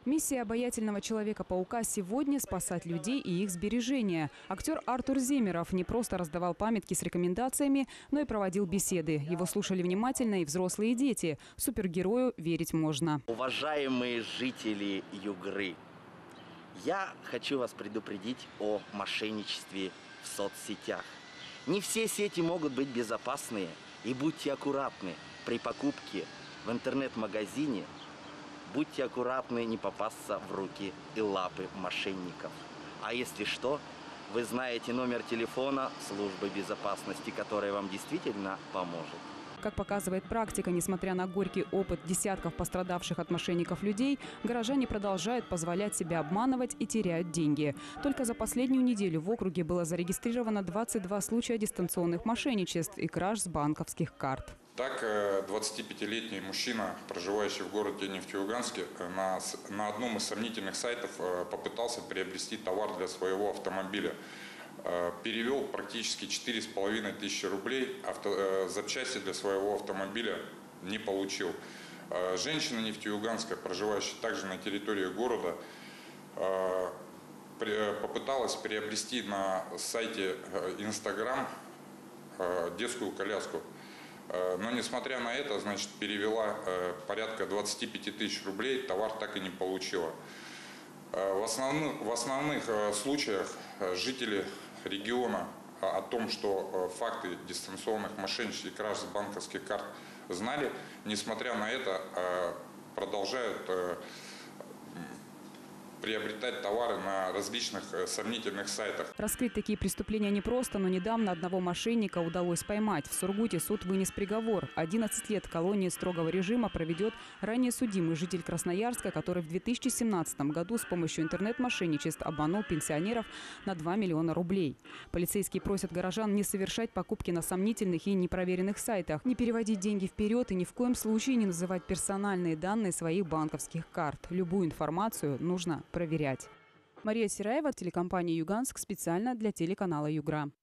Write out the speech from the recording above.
Миссия обаятельного Человека-паука сегодня – спасать людей и их сбережения. Актер Артур Земеров не просто раздавал памятки с рекомендациями, но и проводил беседы. Его слушали внимательно и взрослые, и дети. Супергерою верить можно. Уважаемые жители Югры, я хочу вас предупредить о мошенничестве в соцсетях. Не все сети могут быть безопасные, и будьте аккуратны при покупке в интернет-магазине. Будьте аккуратны не попасться в руки и лапы мошенников. А если что, вы знаете номер телефона службы безопасности, которая вам действительно поможет. Как показывает практика, несмотря на горький опыт десятков пострадавших от мошенников людей, горожане продолжают позволять себя обманывать и теряют деньги. Только за последнюю неделю в округе было зарегистрировано 22 случая дистанционных мошенничеств и краж с банковских карт. Так, 25-летний мужчина, проживающий в городе Нефтеюганске, на одном из сомнительных сайтов попытался приобрести товар для своего автомобиля. Перевел практически 4500 рублей, запчасти для своего автомобиля не получил. Женщина нефтеюганская, проживающая также на территории города, попыталась приобрести на сайте Instagram детскую коляску. Но несмотря на это, перевела порядка 25 тысяч рублей, товар так и не получила. В основных случаях жители региона о том, что факты дистанционных мошенничеств и краж с банковских карт знали, несмотря на это, продолжают приобретать товары на различных сомнительных сайтах. Раскрыть такие преступления непросто, но недавно одного мошенника удалось поймать. В Сургуте суд вынес приговор. 11 лет колонии строгого режима проведет ранее судимый житель Красноярска, который в 2017 году с помощью интернет-мошенничеств обманул пенсионеров на 2 миллиона рублей. Полицейские просят горожан не совершать покупки на сомнительных и непроверенных сайтах, не переводить деньги вперед и ни в коем случае не называть персональные данные своих банковских карт. Любую информацию нужно проверять. Мария Сираева, телекомпания «Юганск», специально для телеканала «Югра».